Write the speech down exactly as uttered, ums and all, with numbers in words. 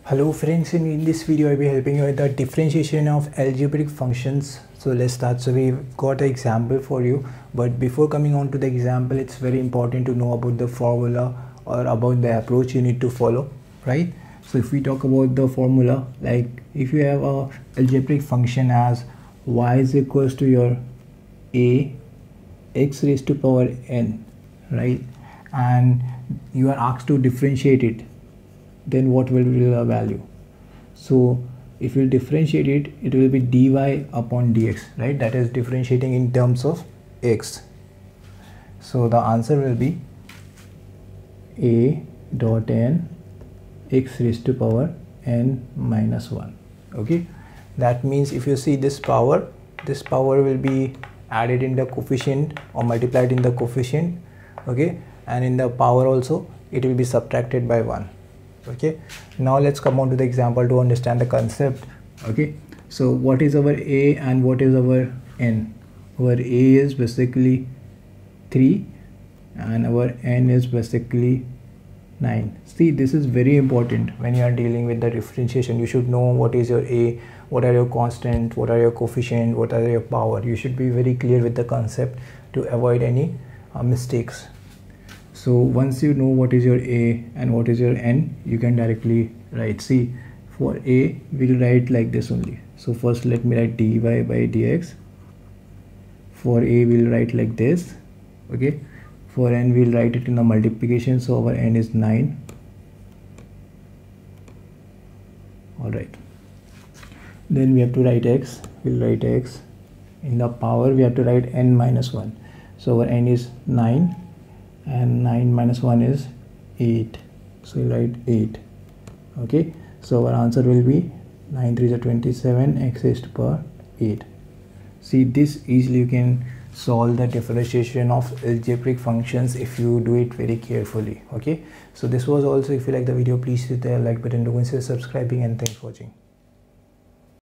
Hello friends, and in this video I'll be helping you with the differentiation of algebraic functions. So let's start. So we've got an example for you, but before coming on to the example, it's very important to know about the formula or about the approach you need to follow, right? So if we talk about the formula, like if you have a algebraic function as y is equals to your a x raised to power n, right, and you are asked to differentiate it, then what will be the value? So if you differentiate it, it will be dy upon dx, right? That is differentiating in terms of x. So the answer will be a dot n x raised to power n minus one. Okay, that means if you see this power, this power will be added in the coefficient or multiplied in the coefficient, okay, and in the power also it will be subtracted by one. Okay, now let's come on to the example to understand the concept. Okay, so what is our a and what is our n? Our a is basically three and our n is basically nine. See, this is very important when you are dealing with the differentiation. You should know what is your a, what are your constant, what are your coefficient, what are your power. You should be very clear with the concept to avoid any uh, mistakes. So once you know what is your a and what is your n, you can directly write. See, for a we'll write like this only. So first let me write dy by dx. For a we'll write like this. Okay, for n we'll write it in the multiplication, so our n is nine. Alright, then we have to write x. We'll write x. In the power we have to write n minus one, so our n is nine and nine minus one is eight, so we write eight. Okay, so our answer will be nine threes are twenty-seven, x raised to power eight. See, this easily you can solve the differentiation of algebraic functions if you do it very carefully. Okay, so this was also, if you like the video, please hit the like button, do consider subscribing, and thanks for watching.